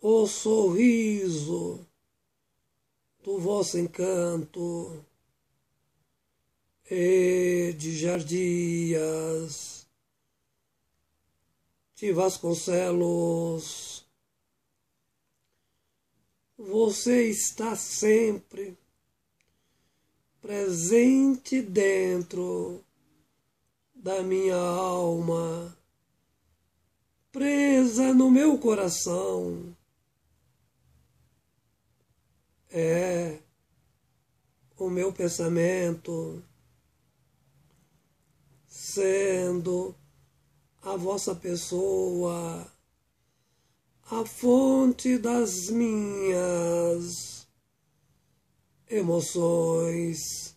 o sorriso do vosso encanto, e de Jardias, de Vasconcelos. Você está sempre presente dentro da minha alma, presa no meu coração. É o meu pensamento, sendo a vossa pessoa a fonte das minhas emoções.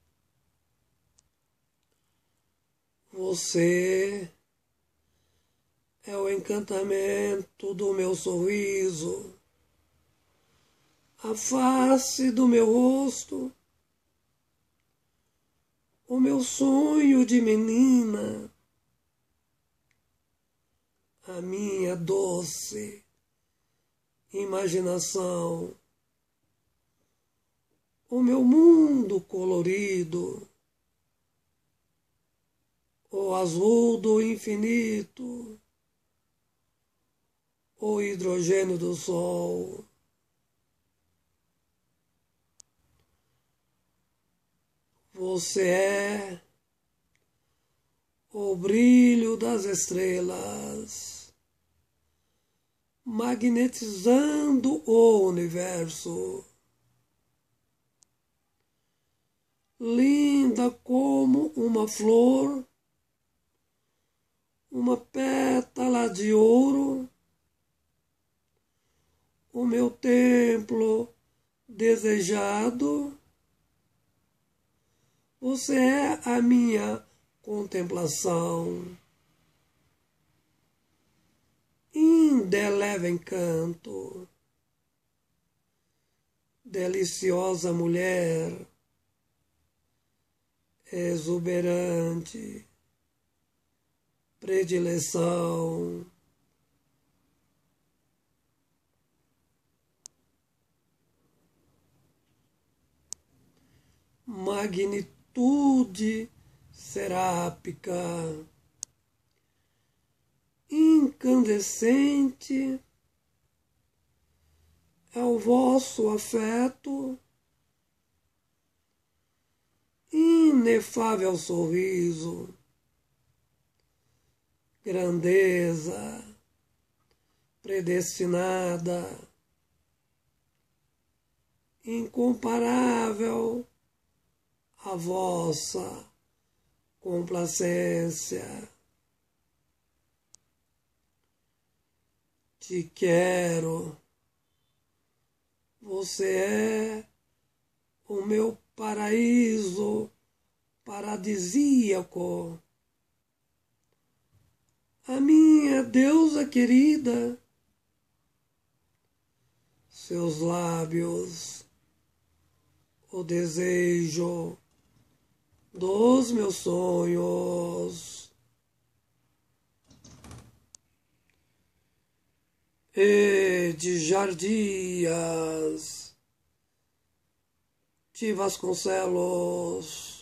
Você é o encantamento do meu sorriso, a face do meu rosto, o meu sonho de menina, a minha doce imaginação, o meu mundo colorido, o azul do infinito, o hidrogênio do sol. Você é o brilho das estrelas, magnetizando o universo, linda como uma flor, uma pétala de ouro, o meu templo desejado. Você é a minha contemplação, indelével encanto, deliciosa mulher, exuberante, predileção. Magnitude serápica, incandescente é o vosso afeto, inefável sorriso, grandeza predestinada, incomparável a vossa complacência. Te quero, você é o meu paraíso paradisíaco, a minha deusa querida. Seus lábios, o desejo dos meus sonhos. E de Jardias, de Vasconcelos.